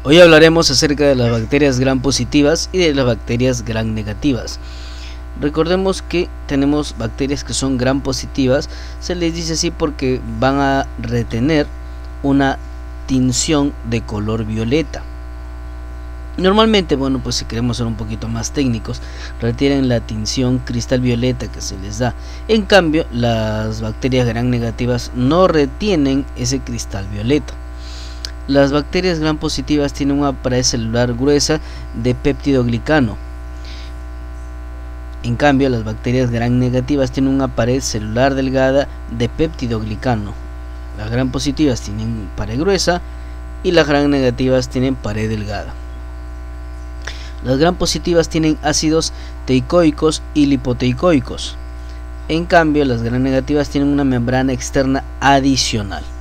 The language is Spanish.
Hoy hablaremos acerca de las bacterias gram positivas y de las bacterias gram negativas. Recordemos que tenemos bacterias que son gram positivas, se les dice así porque van a retener una tinción de color violeta. Normalmente, pues si queremos ser un poquito más técnicos, retienen la tinción cristal violeta que se les da. En cambio, las bacterias gram negativas no retienen ese cristal violeta. Las bacterias gram positivas tienen una pared celular gruesa de peptidoglicano. En cambio, las bacterias gram negativas tienen una pared celular delgada de peptidoglicano. Las gram positivas tienen pared gruesa y las gram negativas tienen pared delgada. Las gram positivas tienen ácidos teicoicos y lipoteicoicos. En cambio, las gram negativas tienen una membrana externa adicional.